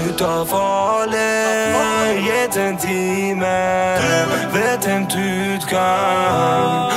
ut av farlige 1 time. Vet en utgang.